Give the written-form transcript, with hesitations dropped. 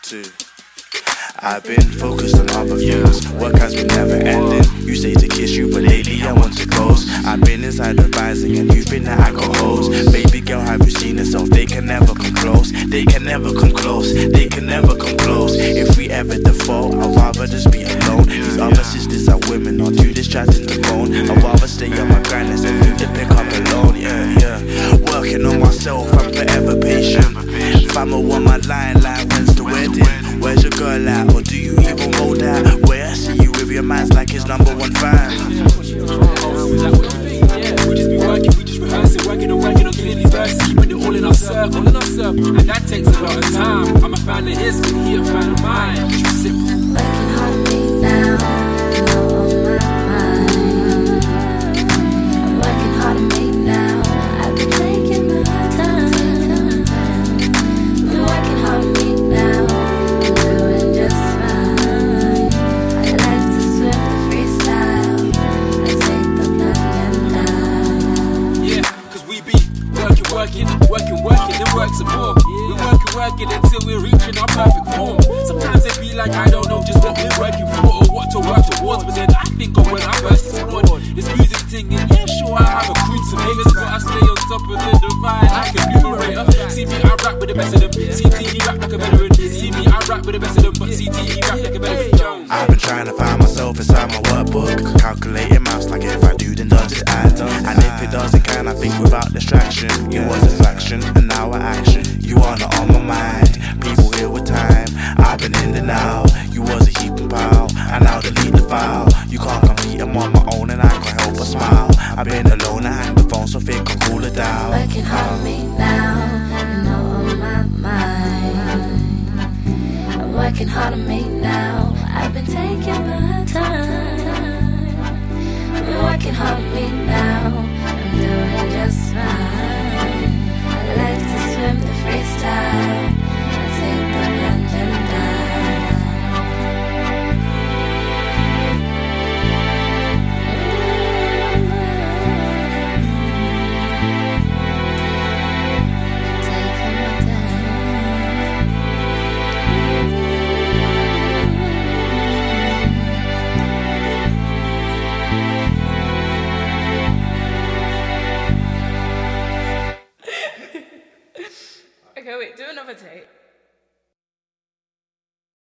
2. I've been focused on other things. Work has been never ending. You say to kiss you, but lately I want to close. I've been inside advising and you've been the alcohols. Baby girl, have you seen yourself? They can never come close. They can never come close. They can never come close. If we ever default, I'd rather just be alone. These other sisters are women, I'll do this chatting the phone. I'd rather stay on my grind and move the pick up alone. Yeah. Working on myself, I'm forever patient. Famo on my line like when's the wedding? Where's your girl at? Or do you even roll that? Where I see you with your man's like his #1 fan. We just be working, we just rehearsing, working on getting these verses, keeping it all in our circle, and that takes a lot of time. I'm a fan of his, he a fan of mine. Working hard to me now, on my mind. I'm working hard to me now. I've been taking my time. I'm working hard to me now. I'm doing just fine. I like to swim the freestyle. I take the London line. Yeah, cause we be working, then work some more. We're working until we're reaching our perfect form. Sometimes it be like I don't know just what we're working for or what to work towards, but then I think of when I burst on this music thing, and yeah, sure I have a crew some haters, but I stay on top of the divide like a numerator. See me, I rap with the best of them. CTE rap like a veteran. See me, I rap with the best of them, but CTE rap like a veteran. Jones. I've been trying to find myself inside my workbook, calculating maths like if I do then does it add up? And if it doesn't, can I think without distraction? It was a fraction and now an action. You are not on my mind, people here with time. I've been in the now, you was a heaping pile, and now delete the file. You can't compete, I'm on my own and I can't help but smile. I've been alone, I hang the phone so think I'll cool it down. Working hard on me now, you know on my mind. I'm working hard on me now, I've been taking my time. I'm working hard on me now, I'm doing just fine. I like to swim the freestyle, I take the London dive. Okay, wait, do another take.